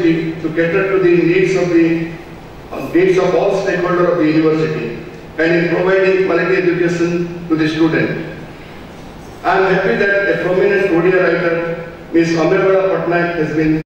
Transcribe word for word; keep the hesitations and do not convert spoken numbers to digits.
university to cater to the needs of the uh, needs of all stakeholders of the university and in providing quality education to the student. I am happy that a prominent Odia writer, Miz Amirwala Patnaik, has been